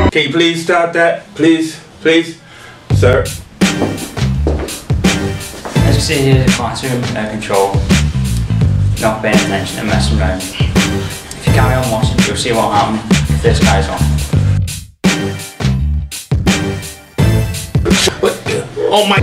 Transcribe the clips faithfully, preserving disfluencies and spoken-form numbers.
Can you please stop that? Please, please, sir. As you see here, the classroom uh, control, not paying attention and messing around. If you carry on watching, you'll see what happens if this guy's on. What? Oh my!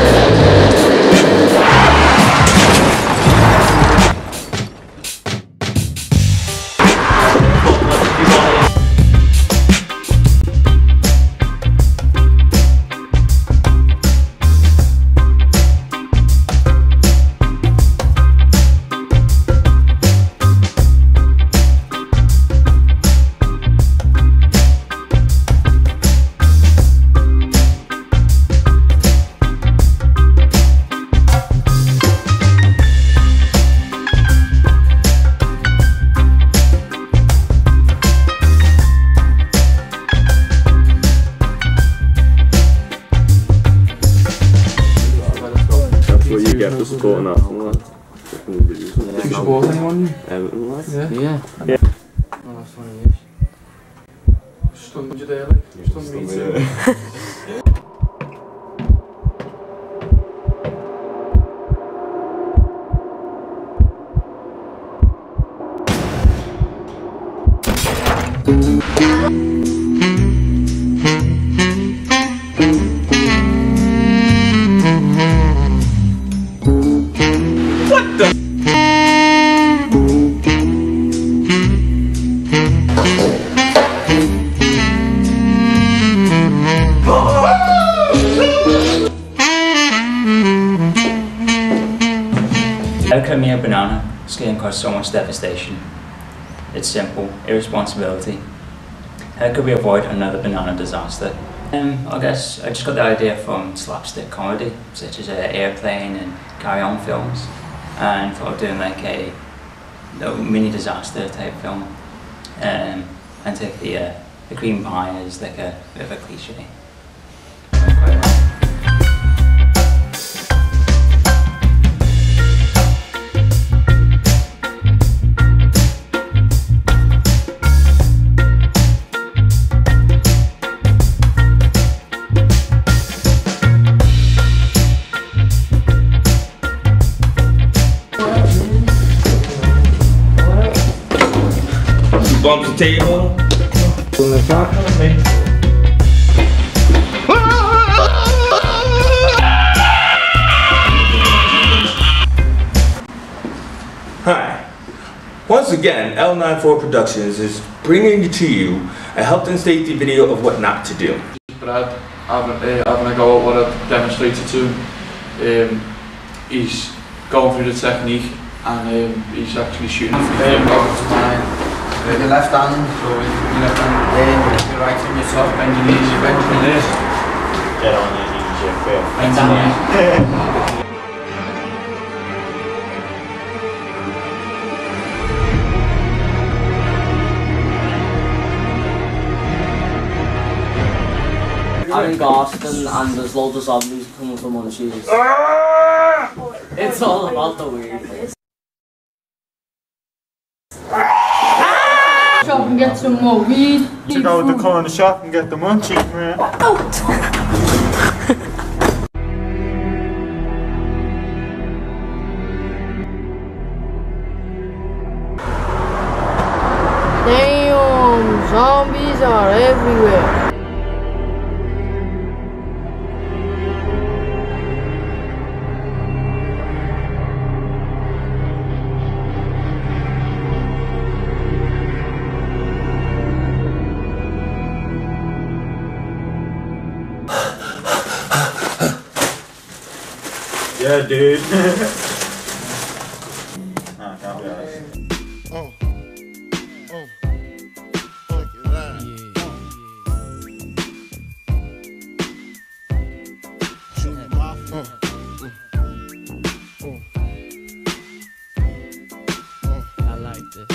What you get for supporting that? Do you support anyone? Everton, like? Yeah. Yeah. Yeah. Oh, that's funny, yes. Stunned you there, like? Stunned me too. What the? How come you a banana skin caused so much devastation? It's simple, irresponsibility. How could we avoid another banana disaster? Um, I guess I just got the idea from slapstick comedy, such as uh, Airplane and Carry On films, and thought of doing like a little mini disaster type film, um, and take the, uh, the cream pie as like a bit of a cliche. Quite well. Bump the table. Hi. Once again, L ninety-four Productions is bringing to you a health and safety video of what not to do. Brad, having, uh, having a go at what I've demonstrated to him. Um, he's going through the technique and um, he's actually shooting from mine. With your left hand, so with your left hand, then your right on your top, bend your knees, you bend your knees. Get on your knees, you feel. Bend your knees. I'm in Garston and there's loads of zombies coming from on cheese. It's all about the weed. Shop and get some more weed. To go to the corner shop and get the munchies, man. Damn, zombies are everywhere. Yeah, dude. Nah, can't be honest. Oh. Oh. Look at that. Shoot him off. Uh. Uh. Uh. I like this.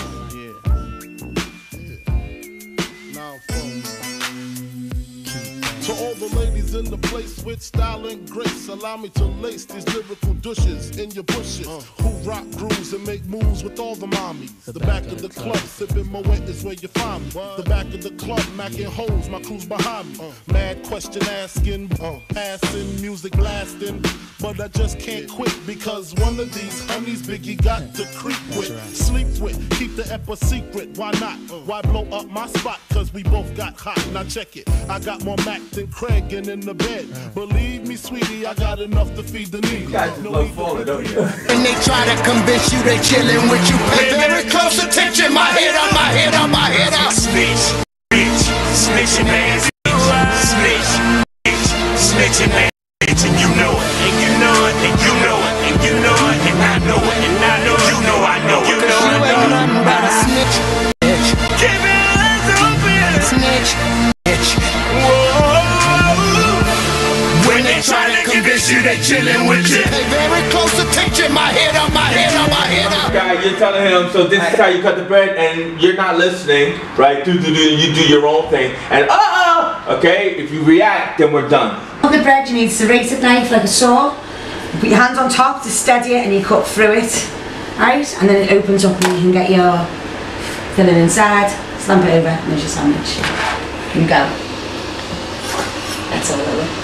Yeah. Yeah. Now, to all the ladies is in the place with style and grace. Allow me to lace these lyrical douches in your bushes. Uh. Who rock grooves and make moves with all the mommies. The, the back, back of the club, club. Sipping Moet is where you find me. What? The back of the club, macking holes, my crew's behind me. Uh. Mad question asking, uh. passing, music blasting. But I just can't quit because one of these honeys Biggie got to creep with, right. sleep with, keep the ep a secret. Why not? Uh. Why blow up my spot? Cause we both got hot. Now check it. I got more Mac than Craig and in the bed. Uh. Believe me, sweetie, I got enough to feed the need. You guys just love falling, don't you? And they try to convince you they chillin' with you. Pay very close attention. My head up, my head up, my head up. Snitch, bitch, snitching ass, snitch, bitch, snitching ass, bitch, and you know it, and you know it, and you know it, and you know it, and I know it, and I know it, you know I know it, you know I know it. You ain't nothing but a snitch, bitch. Keep your eyes open, snitch, bitch. Whoa. When they try to convince you they chillin' with you. Pay very close attention. My head up, my head up, my head up. Guy, you're telling him, so this is how you cut the bread, and you're not listening, right? Do, do, do, you do your own thing, and uh, okay, if you react, then we're done. On the bread, you need a serrated knife like a saw. You put your hand on top to steady it, and you cut through it, right? And then it opens up, and you can get your filling inside. Slamp it over, and there's your sandwich. Here you go. That's all of it.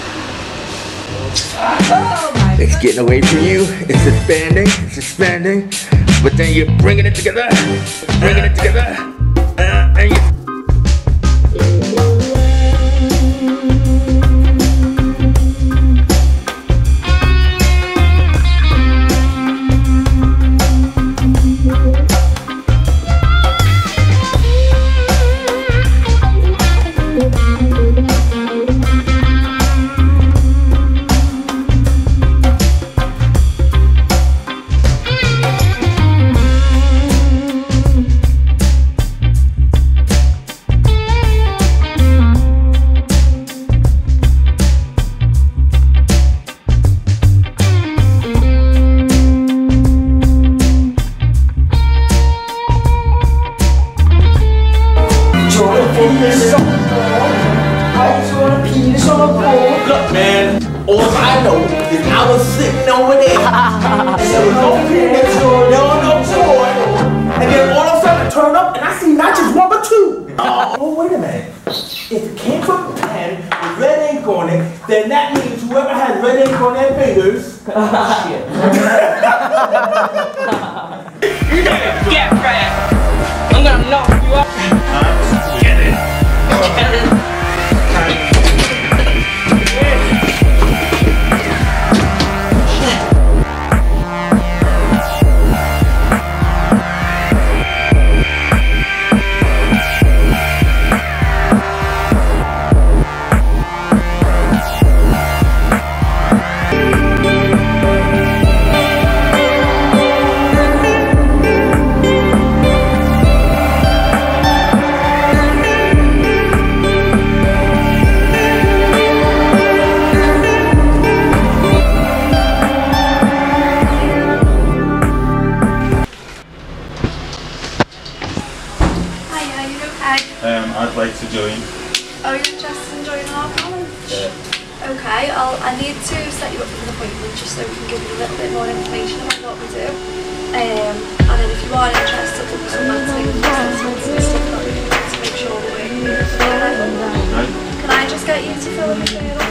Oh my God. It's getting away from you, it's expanding, it's expanding, but then you're bringing it together, bringing it together, uh, and you... Look, man, all I know is I was sitting over there. And there was no penis, there was no toy. And then all of a sudden I turn up and I see not just one but two. Oh, wait a minute. If it came from a pen with red ink on it, then that means whoever has red ink on their fingers. Shit. You gotta get red. I'm gonna knock you up. Get it. Get it. Um, I'd like to join. Oh, you're interested in joining our college? Yeah. Okay, I'll, I need to set you up with an appointment just so we can give you a little bit more information about what we do. Um, and then if you are interested, there'll be some maths assessments and stuff that we can do to make sure that we're okay. Can I just get you to fill in the form?